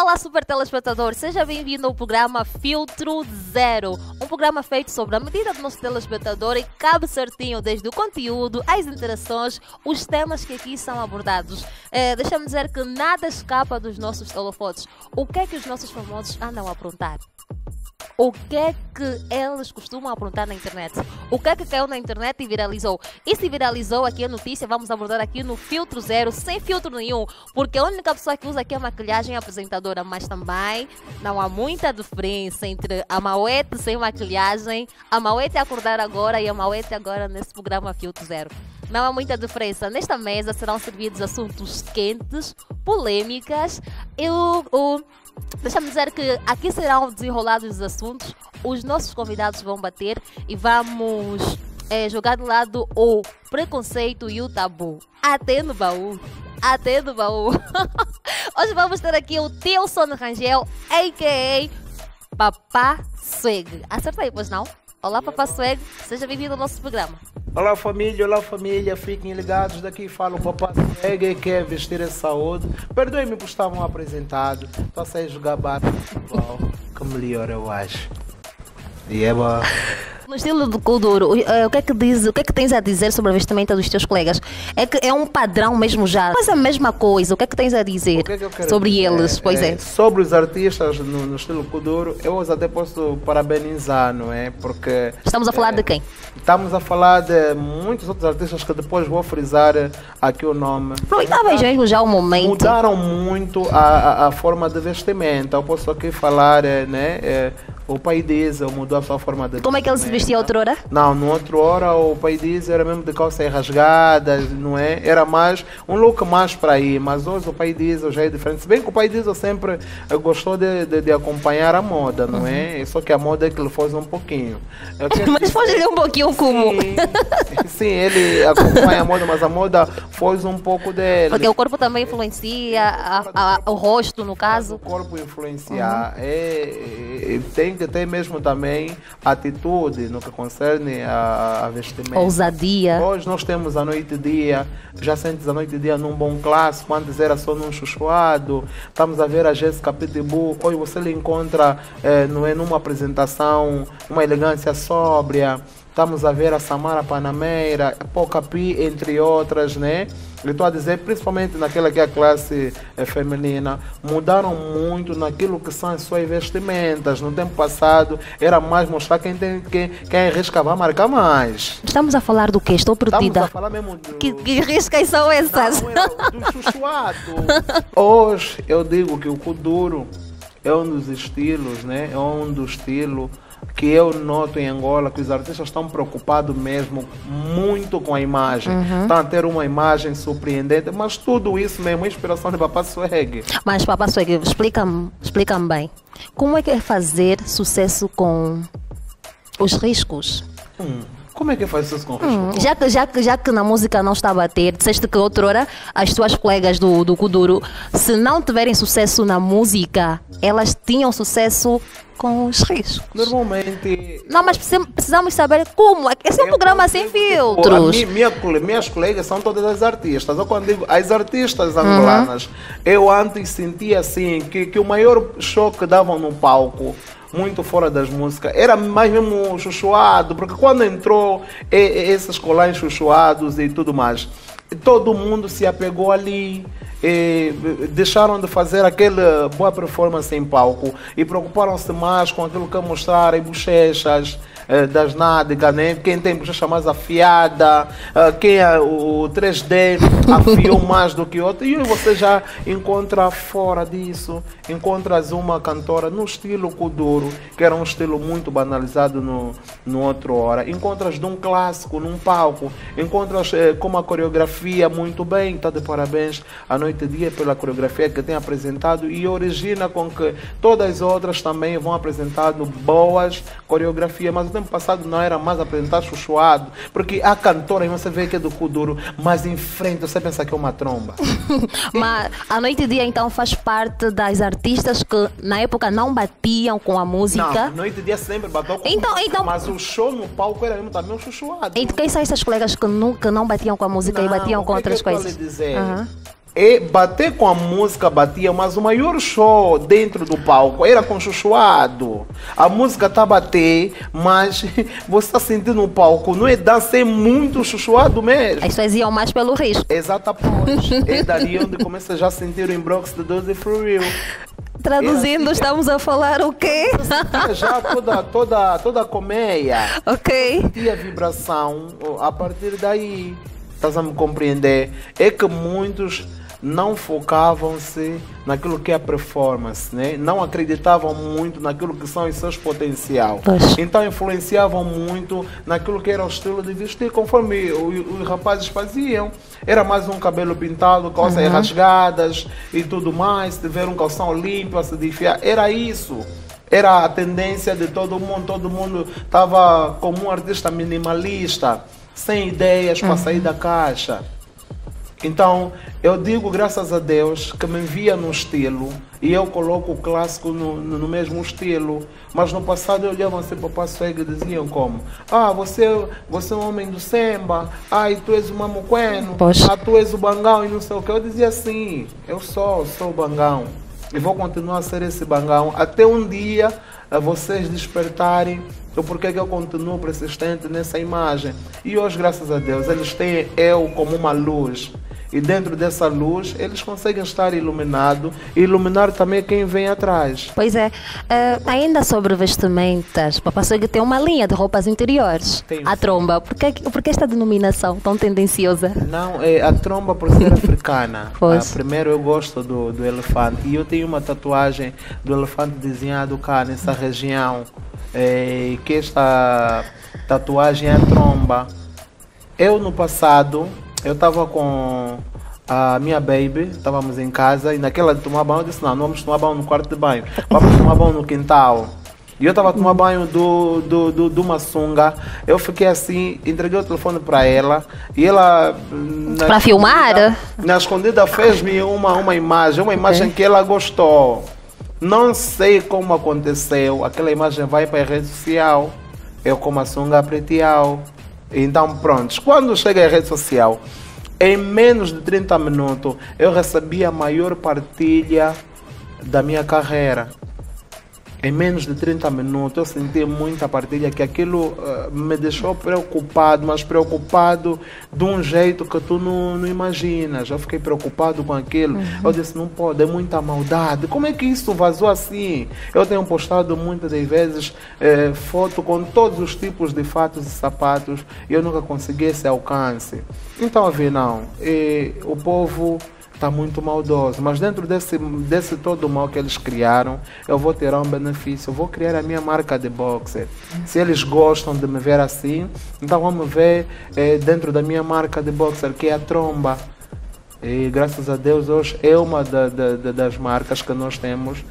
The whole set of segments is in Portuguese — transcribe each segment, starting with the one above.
Olá, super telespectador, seja bem-vindo ao programa Filtro Zero, um programa feito sobre a medida do nosso telespectador e cabe certinho desde o conteúdo, as interações, os temas que aqui são abordados. Deixa-me dizer que nada escapa dos nossos holofotes. O que é que os nossos famosos andam a aprontar? O que é que eles costumam aprontar na internet? O que é que caiu na internet e viralizou? E se viralizou aqui a notícia, vamos abordar aqui no Filtro Zero, sem filtro nenhum, porque a única pessoa que usa aqui a maquilhagem é a apresentadora, mas também não há muita diferença entre a Mauete sem maquilhagem, a Mauete acordar agora e a Mauete agora nesse programa Filtro Zero. Não há muita diferença. Nesta mesa serão servidos assuntos quentes, polêmicas e deixa-me dizer que aqui serão desenrolados os assuntos, os nossos convidados vão bater e vamos jogar de lado o preconceito e o tabu. Até no baú. Até no baú. Hoje vamos ter aqui o Tilson Rangel, a.k.a. Papá Swag. Acertei, pois não? Olá, Papá Swag. Seja bem-vindo ao nosso programa. Olá família, fiquem ligados, daqui fala o Papá Swag, que é vestir a saúde. Perdoem-me por estavam apresentado, estou a sair jogar basquetebol, que melhor eu acho. E é bom. No estilo do Kuduro, o que é que tens a dizer sobre a vestimenta dos teus colegas? É que é um padrão mesmo já, mas a mesma coisa, o que é que tens a dizer sobre dizer? Eles? Pois é. Sobre os artistas no estilo Kuduro, eu os até posso parabenizar, não é? Porque... Estamos a falar de quem? Estamos a falar de muitos outros artistas que depois vou frisar aqui o nome. Aproveitava mesmo já o momento. Mudaram muito a forma de vestimenta. Eu posso aqui falar, né? O Pai Diesel mudou a sua forma de... Como é que ele se vestia outrora? Não, no outro hora o Pai Diesel era mesmo de calças rasgadas, não é? Era mais um look mais para aí, mas hoje o Pai Diesel já é diferente. Se bem que o Pai Diesel sempre gostou de acompanhar a moda, não é? Só que a moda é que ele foge um pouquinho. Mas foge um pouquinho como? Sim, ele acompanha a moda, mas a moda foge um pouco dele. Porque o corpo também influencia, o rosto no caso. O corpo influencia, tem que ter mesmo também atitude no que concerne a vestimenta. Ousadia. Hoje nós temos a noite e dia, já sentes a noite e dia num bom clássico, antes era só num chuchuado. Estamos a ver a Jéssica Pitbull, hoje você lhe encontra não é, numa apresentação, uma elegância sóbria. Estamos a ver a Samara Panameira, Poca Pi, entre outras, né? Eu estou a dizer, principalmente naquela que é a classe feminina, mudaram muito naquilo que são as suas vestimentas. No tempo passado, era mais mostrar quem arrisca vai marcar mais. Estamos a falar do quê? Estou perdida. Estamos a falar mesmo do... Que riscas são essas? Não, do chuchuado. Hoje, eu digo que o Kuduro é um dos estilos, né? É um dos estilos que eu noto em Angola, que os artistas estão preocupados mesmo muito com a imagem. Estão a ter uma imagem surpreendente, mas tudo isso mesmo é inspiração de Papá Swag. Mas Papá Swag, explica-me bem. Como é que é fazer sucesso com os riscos? Como é que faz isso com risco? Já que na música não está a bater, disseste que outrora as tuas colegas do Kuduro, se não tiverem sucesso na música, elas tinham sucesso com os riscos. Normalmente... Não, mas precisamos saber como. Esse é um programa sem filtros. Minhas colegas são todas as artistas. Eu quando digo as artistas angolanas, eu antes sentia assim, que o maior show que davam no palco, muito fora das músicas, era mais mesmo chuchuado, porque quando entrou esses colãs chuchuados e tudo mais, todo mundo se apegou ali, deixaram de fazer aquela boa performance em palco e preocuparam-se mais com aquilo que mostrarem bochechas das nádegas, né? Quem tem bochecha mais afiada, quem o 3D afiou mais do que outro, e você já encontra fora disso, encontras uma cantora no estilo Kuduro, que era um estilo muito banalizado no outro hora, encontras de um clássico num palco, encontras com uma coreografia muito bem, está de parabéns a noite e dia pela coreografia que tem apresentado, e origina com que todas as outras também vão apresentando boas coreografias, mas o tempo passado não era mais apresentar chuchuado, porque a cantora, você vê que é do Kuduro, mas em frente você pensa que é uma tromba. Mas a noite e dia então faz parte das artistas que na época não batiam com a música? Não, noite e dia sempre bateu com então, música, mas o show no palco era mesmo também um chuchuado. E quem são essas colegas que nunca não batiam com a música e batiam com outras coisas? Dizer? E bater com a música batia, mas o maior show dentro do palco era com chuchuado. A música está a bater, mas você está sentindo no palco, não é dança, é muito chuchuado mesmo. As pessoas iam mais pelo risco. Exato, após. É dali onde começa já a sentir o inbox de 12 For Real. Traduzindo, estamos a falar o quê? Já toda a colmeia. Ok. Sentia a vibração a partir daí. Estás a me compreender? É que muitos não focavam-se naquilo que é a performance, né? Não acreditavam muito naquilo que são os seus potenciais. Então influenciavam muito naquilo que era o estilo de vestir, conforme os rapazes faziam. Era mais um cabelo pintado, calças rasgadas e tudo mais, tiver um calção limpo a se desfiar. Era isso. Era a tendência de todo mundo estava como um artista minimalista, sem ideias para sair da caixa. Então, eu digo graças a Deus que me envia no estilo e eu coloco o clássico no mesmo estilo. Mas no passado eu olhava assim para o Passo Egg e diziam como: ah, você é um homem do samba, ah, e tu és o mamuqueno, ah, tu és o bangão e não sei o que. Eu dizia assim, eu sou o bangão e vou continuar a ser esse bangão até um dia vocês despertarem o porquê que eu continuo persistente nessa imagem. E hoje, graças a Deus, eles têm eu como uma luz. E dentro dessa luz, eles conseguem estar iluminados e iluminar também quem vem atrás. Pois é. Ainda sobre vestimentas, Papa Swag tem uma linha de roupas interiores. Tem. A tromba. Por que esta denominação tão tendenciosa? Não, é a tromba por ser africana. Pois. Primeiro eu gosto do elefante. E eu tenho uma tatuagem do elefante desenhado cá nessa região. Que esta tatuagem é a tromba. Eu no passado, eu estava com a minha baby, estávamos em casa e naquela de tomar banho eu disse: não vamos tomar banho no quarto de banho, vamos tomar banho no quintal. E eu estava a tomar banho do Massunga. Eu fiquei assim, entreguei o telefone para ela e ela... Para filmar? Na escondida fez-me uma imagem que ela gostou. Não sei como aconteceu, aquela imagem vai para a rede social, eu com a sunga preteal. Então pronto, quando chega à rede social, em menos de 30 minutos, eu recebi a maior partilha da minha carreira. Em menos de 30 minutos eu senti muita partilha, que aquilo me deixou preocupado, mas preocupado de um jeito que tu não imaginas. Eu fiquei preocupado com aquilo. Eu disse, não pode, é muita maldade. Como é que isso vazou assim? Eu tenho postado muitas das vezes foto com todos os tipos de fatos e sapatos e eu nunca consegui esse alcance. Então, afinal, o povo está muito maldoso, mas dentro desse todo o mal que eles criaram, eu vou ter um benefício, eu vou criar a minha marca de boxer. Se eles gostam de me ver assim, então vamos ver dentro da minha marca de boxer, que é a tromba. E graças a Deus hoje é uma das marcas que nós temos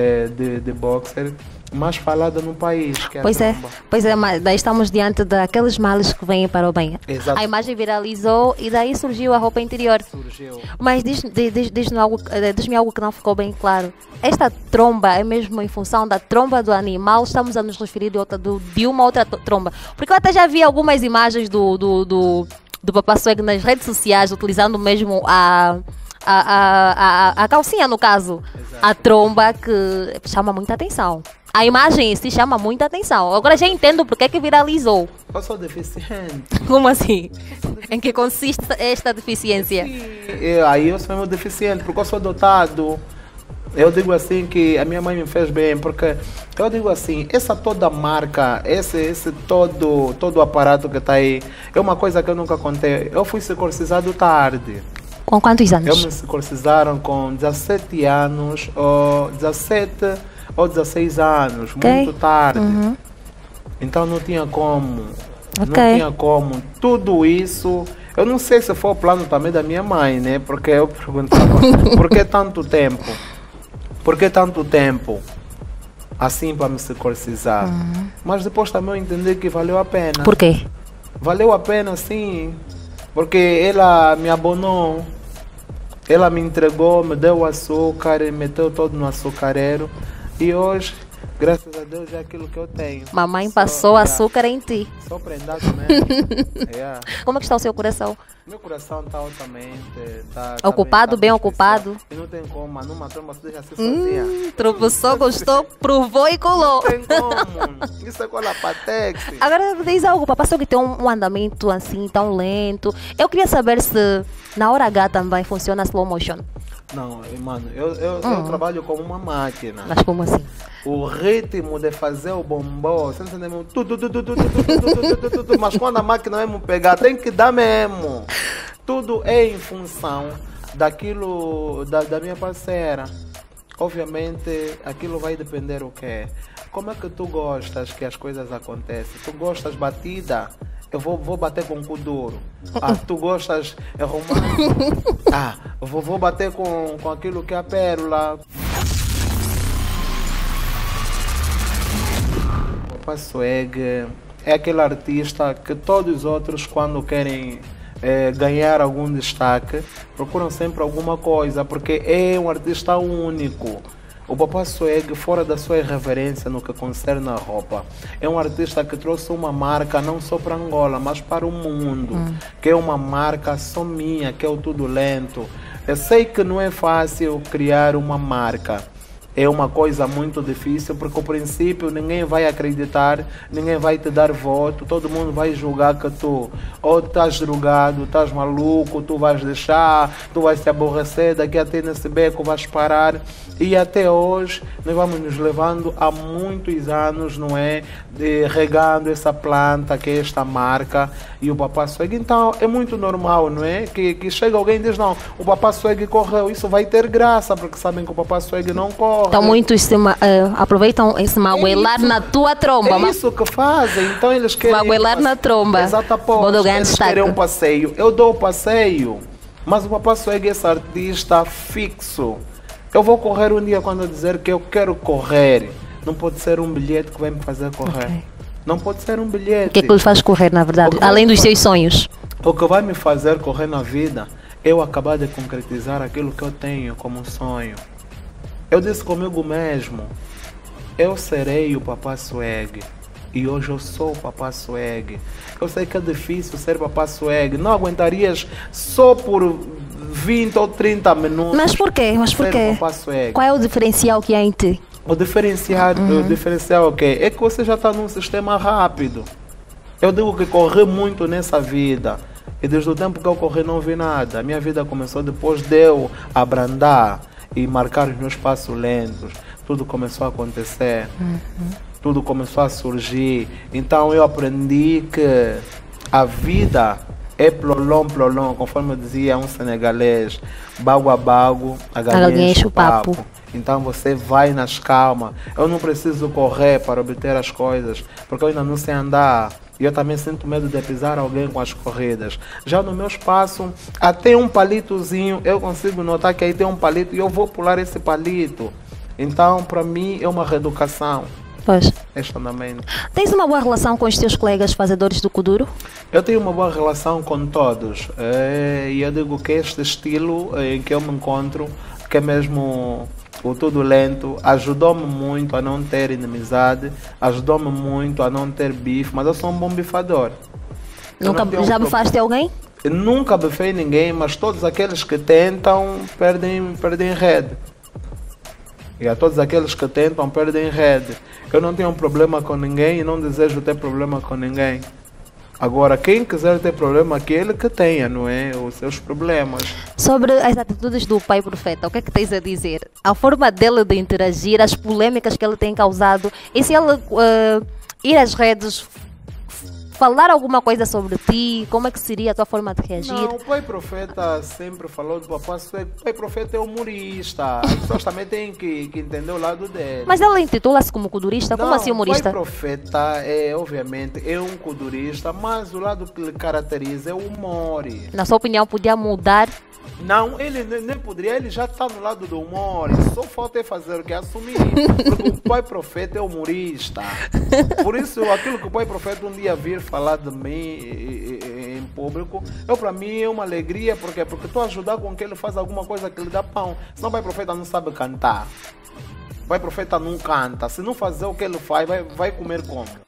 de boxer mais falada no país, que é a tromba. Pois é, mas daí estamos diante daqueles males que vêm para o bem. Exato. A imagem viralizou e daí surgiu a roupa interior. Mas diz-me algo que não ficou bem claro. Esta tromba é mesmo em função da tromba do animal? Estamos a nos referir de uma outra tromba? Porque eu até já vi algumas imagens do Papa Swag nas redes sociais utilizando mesmo a calcinha, no caso. Exato. A tromba, que chama muita atenção. A imagem se chama muita atenção. Agora já entendo porque é que viralizou. Eu sou deficiente. Como assim? Em que consiste esta deficiência? Aí eu sou mesmo deficiente, porque eu sou dotado. Eu digo assim que a minha mãe me fez bem, porque eu digo assim, essa toda marca, esse todo o aparato que está aí, é uma coisa que eu nunca contei. Eu fui circuncisado tarde. Com quantos anos? Eu me circuncisaram com 17 anos, ou 17 ou 16 anos, muito tarde. Então não tinha como. Não tinha como. Tudo isso, eu não sei se foi o plano também da minha mãe, né? Porque eu perguntava, por que tanto tempo? Por que tanto tempo assim para me circuncisar? Mas depois também eu entendi que valeu a pena. Por quê? Valeu a pena, sim. Porque ela me abonou. Ela me entregou, me deu o açúcar e meteu todo no açucareiro. E hoje Graças a Deus é aquilo que eu tenho. Mamãe passou açúcar em ti. Só prendado mesmo. Yeah. Como é que está o seu coração? Meu coração está altamente. Tá Ocupado, bem ocupado? E não tem como, mas numa tromba se deixa assim sozinha. Tropeçou, gostou, provou e colou. Não tem como. Isso é cola patex. Agora diz algo, papai, só que tem um andamento assim tão lento. Eu queria saber se na hora H também funciona slow motion. Não, mano, eu trabalho como uma máquina. Mas como assim? O ritmo de fazer o bombom, você entende mesmo? Mas quando a máquina mesmo pegar, tem que dar mesmo. Tudo é em função daquilo da minha parceira. Obviamente, aquilo vai depender o quê? Como é que tu gostas que as coisas aconteçam? Tu gostas batida? Eu vou bater com o cu duro. Ah, tu gostas romântico? Ah, vou bater com aquilo que é a pérola. O Papa Swag é aquele artista que todos os outros, quando querem ganhar algum destaque, procuram sempre alguma coisa, porque é um artista único. O Papa Swag, fora da sua irreverência no que concerne a roupa, é um artista que trouxe uma marca não só para Angola, mas para o mundo, que é uma marca só minha, que é o Tudo Lento. Eu sei que não é fácil criar uma marca. É uma coisa muito difícil, porque ao princípio ninguém vai acreditar, ninguém vai te dar voto, todo mundo vai julgar que tu ou estás drogado, estás maluco, tu vais deixar, tu vais te aborrecer, daqui até nesse beco vais parar. E até hoje nós vamos nos levando há muitos anos, não é? Regando essa planta que é esta marca e o Papa Swag. Então é muito normal, não é? Que chega alguém e diz, não, o Papa Swag correu, isso vai ter graça, porque sabem que o Papa Swag não corre. Então muitos aproveitam esse magoelar na tua tromba. É isso que fazem, então eles querem... Magoelar na tromba. Exatamente, eles querem um passeio. Eu dou o passeio, mas o Papa Swag é esse artista fixo. Eu vou correr um dia quando eu dizer que eu quero correr. Não pode ser um bilhete que vai me fazer correr. Okay. Não pode ser um bilhete. O que é que lhe faz correr, na verdade? Além dos seus sonhos? O que vai me fazer correr na vida é eu acabar de concretizar aquilo que eu tenho como sonho. Eu disse comigo mesmo, eu serei o Papa Swag. E hoje eu sou o Papa Swag. Eu sei que é difícil ser Papa Swag. Não aguentarias só por 20 ou 30 minutos. Mas por quê? Qual é o diferencial que há em ti? O diferencial é o quê? É que você já está num sistema rápido. Eu digo que corri muito nessa vida. E desde o tempo que eu corri não vi nada. A minha vida começou depois de eu abrandar e marcar os meus passos lentos. Tudo começou a acontecer. Tudo começou a surgir. Então eu aprendi que a vida é plolom, conforme dizia um senegalês, bago a bago, a galinha enche o papo. Então você vai nas calmas. Eu não preciso correr para obter as coisas, porque eu ainda não sei andar. E eu também sinto medo de pisar alguém com as corridas. Já no meu espaço, até um palitozinho, eu consigo notar que aí tem um palito e eu vou pular esse palito. Então, para mim, é uma reeducação. Pois. Este andamento. Tens uma boa relação com os teus colegas fazedores do Kuduro? Eu tenho uma boa relação com todos. E eu digo que este estilo em que eu me encontro, que é mesmo o Tudo Lento, ajudou-me muito a não ter inimizade, ajudou-me muito a não ter bife, mas eu sou um bom bifador. Já bifaste alguém? Eu nunca bifei ninguém, mas todos aqueles que tentam perdem rede. E a todos aqueles que tentam perdem rede. Eu não tenho um problema com ninguém e não desejo ter problema com ninguém. Agora, quem quiser ter problema, aquele que tenha, não é? Os seus problemas. Sobre as atitudes do pai profeta, o que é que tens a dizer? A forma dele de interagir, as polêmicas que ele tem causado, e se ele ir às redes, falar alguma coisa sobre ti, como é que seria a tua forma de reagir? Não, o pai profeta sempre falou do Papa Swag. O pai profeta é humorista. As pessoas também têm que entender o lado dele. Mas ela intitula-se como kudurista? Como assim humorista? O pai profeta obviamente, é um kudurista, mas o lado que lhe caracteriza é o humor. Na sua opinião, podia mudar? Não, ele nem poderia, ele já está no lado do humor, só falta fazer o que? Assumir, porque o pai profeta é humorista. Por isso, aquilo que o pai profeta um dia vir falar de mim em público, para mim é uma alegria, porque estou a ajudar com que ele faça alguma coisa que lhe dá pão, senão o pai profeta não sabe cantar. Vai Profeta não canta. Se não fazer o que ele faz, vai comer como?